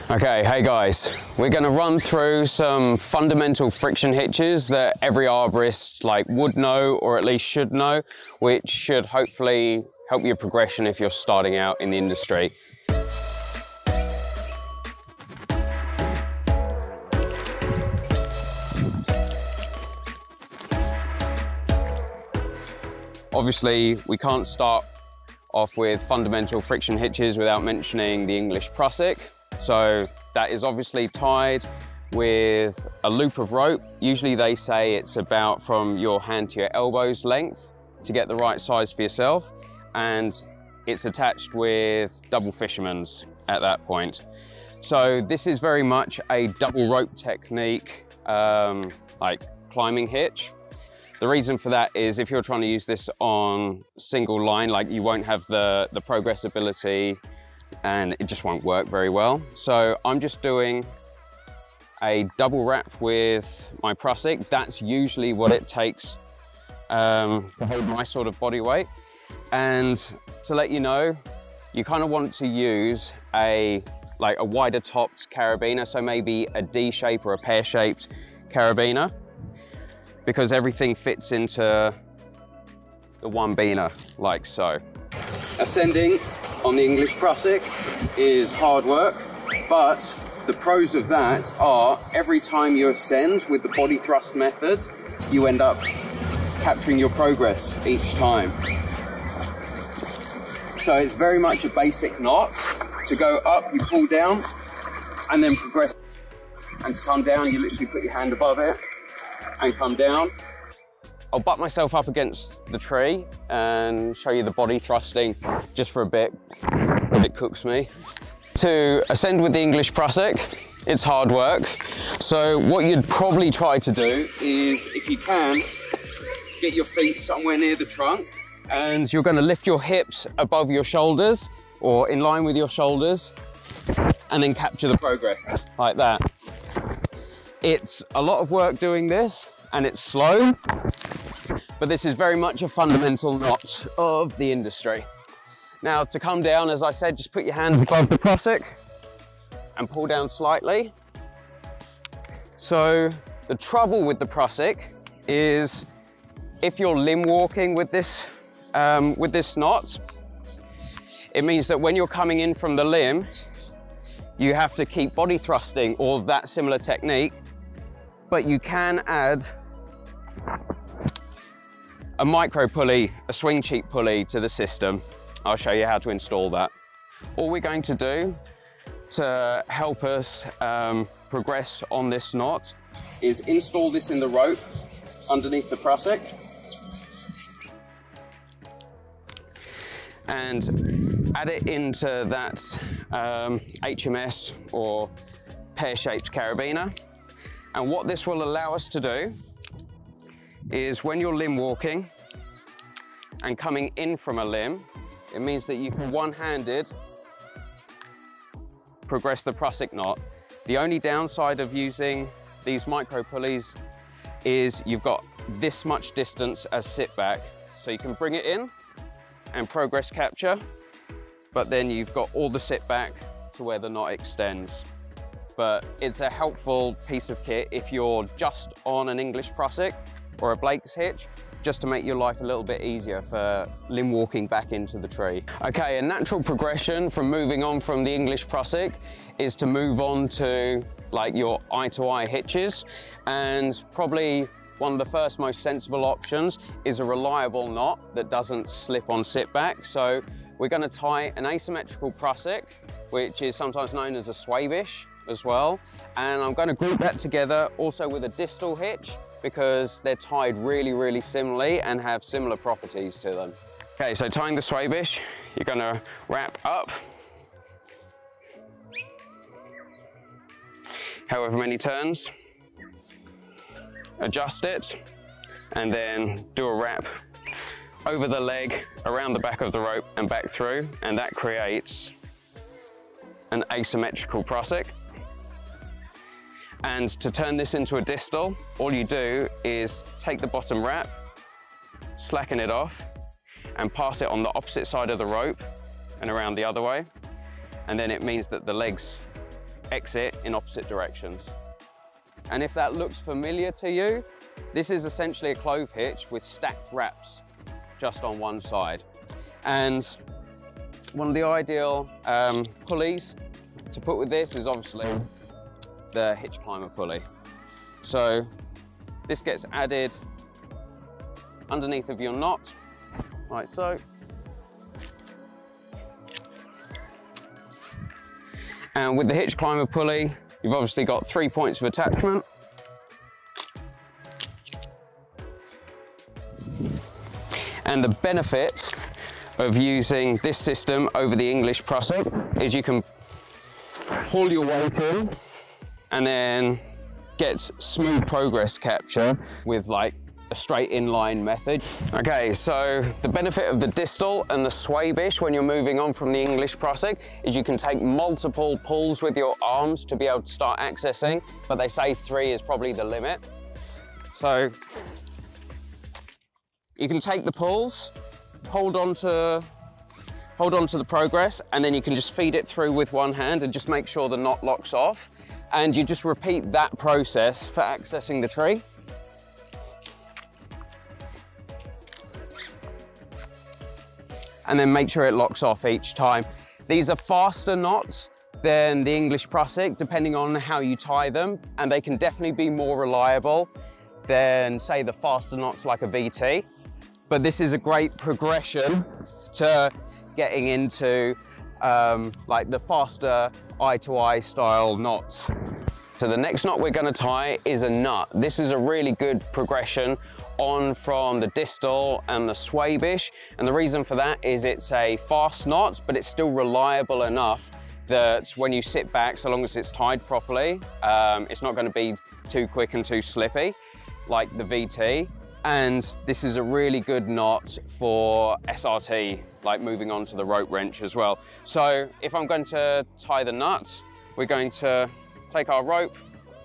Okay, hey guys, we're going to run through some fundamental friction hitches that every arborist would know, or at least should know, which should hopefully help your progression if you're starting out in the industry. Obviously, we can't start off with fundamental friction hitches without mentioning the English prusik. So that is obviously tied with a loop of rope. Usually they say it's about from your hand to your elbows length to get the right size for yourself. And it's attached with double fisherman's at that point. So this is very much a double rope technique, like climbing hitch. The reason for that is if you're trying to use this on single line, you won't have the progressibility and it just won't work very well. So I'm just doing a double wrap with my prusik. That's usually what it takes to hold my sort of body weight. And to let you know, you kind of want to use a wider topped carabiner, so maybe a D shape or a pear shaped carabiner, because everything fits into the one beaner like so. Ascending on the English prusik is hard work, but the pros of that are every time you ascend with the body thrust method, you end up capturing your progress each time. So it's very much a basic knot. To go up, you pull down and then progress. And to come down, you literally put your hand above it and come down. I'll butt myself up against the tree and show you the body thrusting just for a bit. It cooks me. To ascend with the English prusik, it's hard work. So what you'd probably try to do is, if you can, get your feet somewhere near the trunk, and you're going to lift your hips above your shoulders or in line with your shoulders, and then capture the progress like that. It's a lot of work doing this and it's slow, but this is very much a fundamental knot of the industry. Now to come down, as I said, just put your hands above the prusik and pull down slightly. So the trouble with the prusik is if you're limb walking with this knot, it means that when you're coming in from the limb, you have to keep body thrusting or that similar technique, but you can add a micro pulley, a swing cheek pulley to the system. I'll show you how to install that. All we're going to do to help us progress on this knot is install this in the rope underneath the prusik and add it into that HMS or pear-shaped carabiner. And what this will allow us to do is when you're limb walking and coming in from a limb, it means that you can one-handed progress the prusik knot. The only downside of using these micro pulleys is you've got this much distance as sit back. So you can bring it in and progress capture, but then you've got all the sit back to where the knot extends. But it's a helpful piece of kit if you're just on an English prusik or a Blake's hitch, just to make your life a little bit easier for limb walking back into the tree. Okay, a natural progression from moving on from the English prusik is to move on to your eye-to-eye hitches, and probably one of the first most sensible options is a reliable knot that doesn't slip on sit back. So we're going to tie an asymmetrical prusik, which is sometimes known as a Schwabisch as well, and I'm going to group that together also with a distal hitch because they're tied really, really similarly and have similar properties to them. Okay, so tying the Schwabisch, you're going to wrap up however many turns, adjust it, and then do a wrap over the leg, around the back of the rope and back through, and that creates an asymmetrical prusik. And to turn this into a distal, all you do is take the bottom wrap, slacken it off, and pass it on the opposite side of the rope and around the other way. And then it means that the legs exit in opposite directions. And if that looks familiar to you, this is essentially a clove hitch with stacked wraps just on one side. And one of the ideal pulleys to put with this is obviously the hitch climber pulley. So this gets added underneath of your knot, like so. And with the hitch climber pulley, you've obviously got 3 points of attachment. And the benefit of using this system over the English Prusik is you can pull your weight in and then get smooth progress capture with like a straight inline method. Okay, so the benefit of the distal and the Schwäbisch when you're moving on from the English Prusik is you can take multiple pulls with your arms to be able to start accessing, but they say 3 is probably the limit. So you can take the pulls, hold on to the progress, and then you can just feed it through with one hand and just make sure the knot locks off. And you just repeat that process for accessing the tree. And then make sure it locks off each time. These are faster knots than the English Prusik, depending on how you tie them, and they can definitely be more reliable than, say, the faster knots like a VT. But this is a great progression to getting into like the faster eye-to-eye style knots. So the next knot we're going to tie is a nut. This is a really good progression on from the distal and the Schwäbisch, and the reason for that is it's a fast knot, but it's still reliable enough that when you sit back, so long as it's tied properly, it's not going to be too quick and too slippy like the VT. And this is a really good knot for SRT, like moving on to the rope wrench as well. So if I'm going to tie the nut, we're going to take our rope,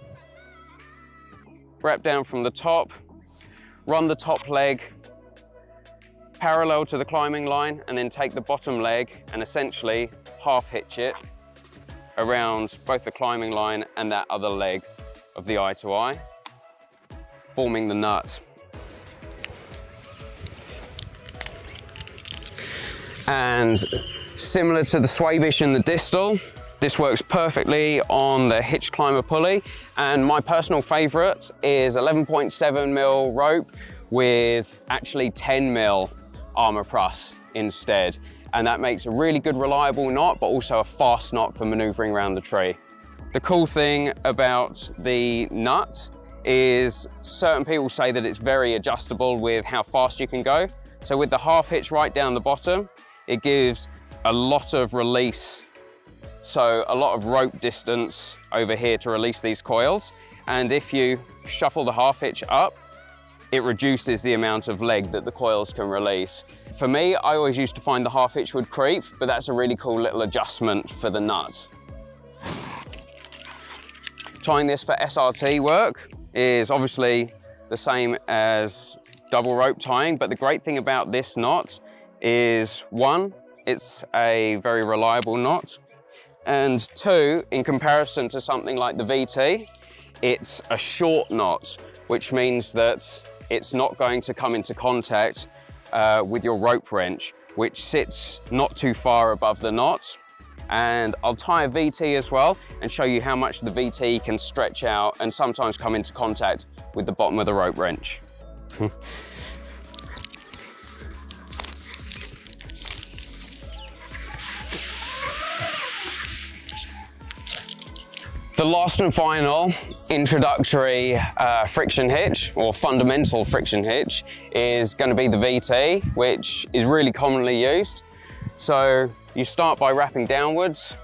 wrap down from the top, run the top leg parallel to the climbing line, and then take the bottom leg and essentially half hitch it around both the climbing line and that other leg of the eye-to-eye, forming the nut. And similar to the Schwäbisch and the distal, this works perfectly on the hitch climber pulley. And my personal favorite is 11.7mm rope with actually 10mm armor press instead. And that makes a really good reliable knot, but also a fast knot for maneuvering around the tree. The cool thing about the nut is certain people say that it's very adjustable with how fast you can go. So with the half hitch right down the bottom, it gives a lot of release. So a lot of rope distance over here to release these coils. And if you shuffle the half hitch up, it reduces the amount of leg that the coils can release. For me, I always used to find the half hitch would creep, but that's a really cool little adjustment for the nut. Tying this for SRT work is obviously the same as double rope tying, but the great thing about this knot is one, it's a very reliable knot, and two, in comparison to something like the VT, it's a short knot, which means that it's not going to come into contact with your rope wrench, which sits not too far above the knot. And I'll tie a VT as well and show you how much the VT can stretch out and sometimes come into contact with the bottom of the rope wrench. The last and final introductory friction hitch, or fundamental friction hitch, is going to be the VT, which is really commonly used. So you start by wrapping downwards.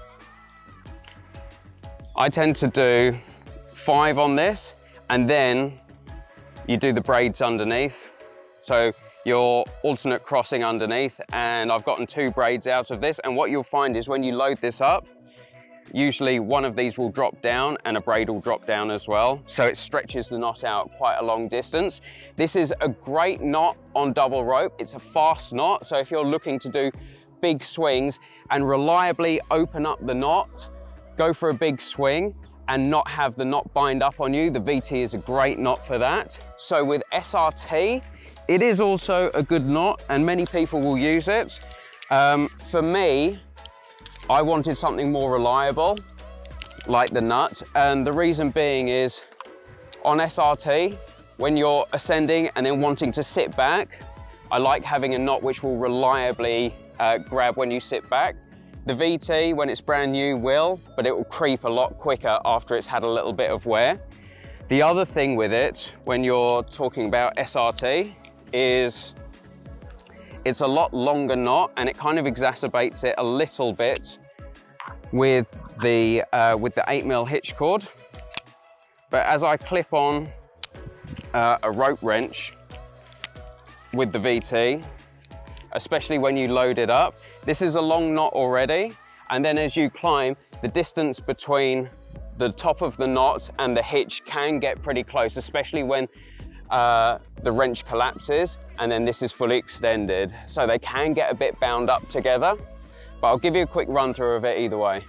I tend to do 5 on this, and then you do the braids underneath. So your alternate crossing underneath, and I've gotten 2 braids out of this. And what you'll find is when you load this up, usually one of these will drop down and a braid will drop down as well. So it stretches the knot out quite a long distance. This is a great knot on double rope. It's a fast knot. So if you're looking to do big swings and reliably open up the knot, go for a big swing and not have the knot bind up on you, the VT is a great knot for that. So with SRT, it is also a good knot and many people will use it. For me, I wanted something more reliable, like the nut. And the reason being is on SRT, when you're ascending and then wanting to sit back, I like having a knot which will reliably grab when you sit back. The VT, when it's brand new, will, but it will creep a lot quicker after it's had a little bit of wear. The other thing with it, when you're talking about SRT, is it's a lot longer knot and it kind of exacerbates it a little bit with the 8mm hitch cord. But as I clip on a rope wrench with the VT, especially when you load it up, this is a long knot already, and then as you climb, the distance between the top of the knot and the hitch can get pretty close, especially when the wrench collapses and then this is fully extended. So they can get a bit bound up together, but I'll give you a quick run through of it either way.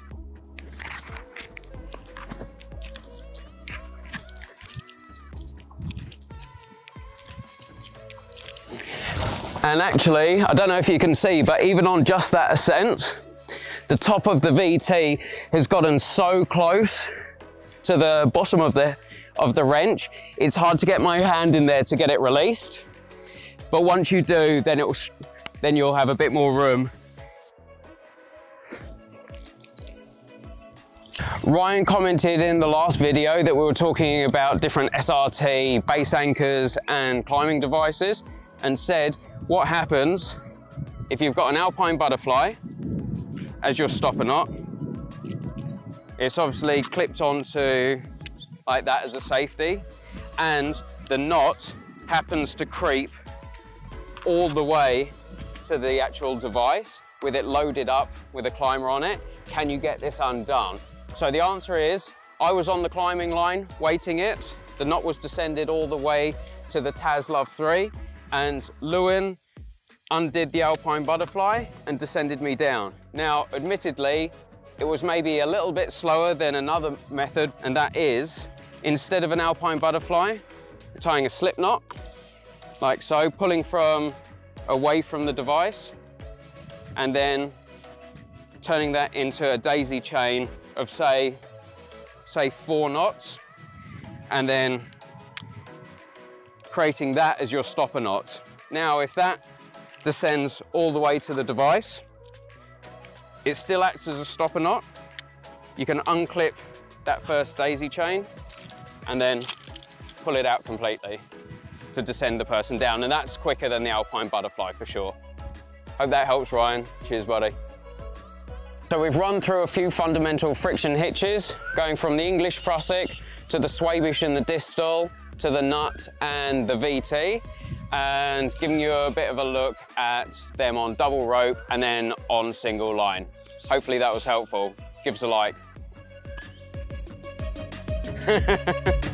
And actually, I don't know if you can see, but even on just that ascent, the top of the VT has gotten so close to the bottom of the wrench, it's hard to get my hand in there to get it released. But once you do, then you'll have a bit more room. Ryan commented in the last video that we were talking about different SRT base anchors and climbing devices, and said, what happens if you've got an Alpine Butterfly as your stopper knot? It's obviously clipped onto like that as a safety, and the knot happens to creep all the way to the actual device with it loaded up with a climber on it. Can you get this undone? So the answer is, I was on the climbing line waiting it. The knot was descended all the way to the Taz Love 3, and Lewin undid the Alpine Butterfly and descended me down. Now, admittedly, it was maybe a little bit slower than another method, and that is, instead of an Alpine Butterfly, tying a slip knot, like so, pulling away from the device, and then turning that into a daisy chain of say 4 knots, and then creating that as your stopper knot. Now, if that descends all the way to the device, it still acts as a stopper knot. You can unclip that first daisy chain and then pull it out completely to descend the person down, and that's quicker than the Alpine Butterfly for sure. Hope that helps, Ryan. Cheers, buddy. So we've run through a few fundamental friction hitches, going from the English Prusik to the Schwäbisch and the Distal, to the nut and the VT, and giving you a bit of a look at them on double rope and then on single line. Hopefully that was helpful. Give us a like.